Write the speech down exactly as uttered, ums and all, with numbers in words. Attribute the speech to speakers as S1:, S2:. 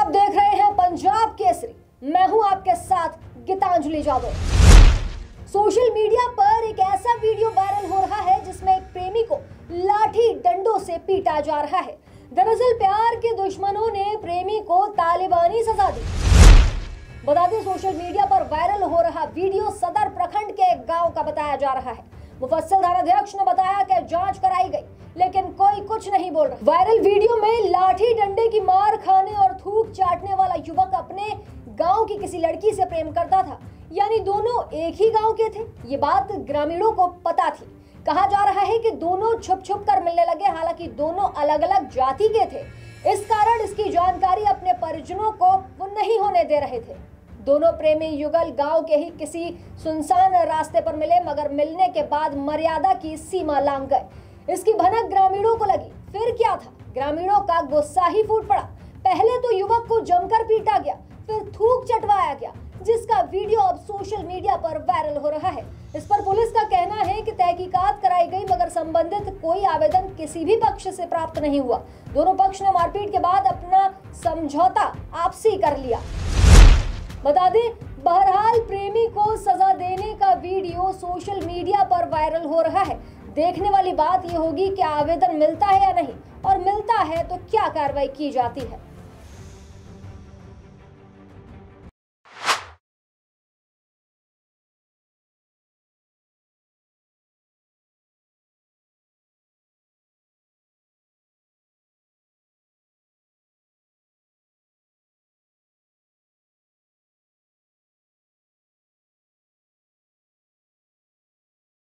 S1: आप देख रहे हैं पंजाब केसरी। मैं हूं आपके साथ गीतांजलि जादव। सोशल मीडिया पर एक ऐसा वीडियो वायरल हो रहा है जिसमें एक प्रेमी को लाठी डंडों से पीटा जा रहा है। दरअसल प्यार के दुश्मनों ने प्रेमी को तालिबानी सजा दी। बता दें, सोशल मीडिया पर वायरल हो रहा वीडियो सदर प्रखंड के एक गांव का बताया जा रहा है। मुफस्सिल थानाध्यक्ष ने बताया कि जांच कराई गई, लेकिन कोई कुछ नहीं बोल रहा। वायरल वीडियो में लाठी डंडे की मार खाने और थूक चाटने वाला युवक अपने गांव की किसी लड़की से प्रेम करता था, यानी दोनों एक ही गांव के थे। ये बात ग्रामीणों को पता थी। कहा जा रहा है कि दोनों छुप छुप कर मिलने लगे, हालांकि दोनों अलग अलग जाति के थे। इस कारण इसकी जानकारी अपने परिजनों को वो नहीं होने दे रहे थे। दोनों प्रेमी युगल गांव के ही किसी सुनसान रास्ते पर मिले, मगर मिलने के बाद मर्यादा की सीमा लांघ गए। इसकी भनक ग्रामीणों को लगी। फिर क्या था, ग्रामीणों का गुस्सा ही फूट पड़ा। पहले तो युवक को जमकर पीटा गया, फिर थूक चटवाया गया, जिसका वीडियो अब सोशल मीडिया पर वायरल हो रहा है। इस पर पुलिस का कहना है कि तहकीकात कराई गई, मगर संबंधित कोई आवेदन किसी भी पक्ष से प्राप्त नहीं हुआ। दोनों पक्ष ने मारपीट के बाद अपना समझौता आपसी कर लिया। बता दें, बहरहाल प्रेमी को सजा देने का वीडियो सोशल मीडिया पर वायरल हो रहा है। देखने वाली बात यह होगी कि आवेदन मिलता है या नहीं, और मिलता है तो क्या कार्रवाई की जाती है।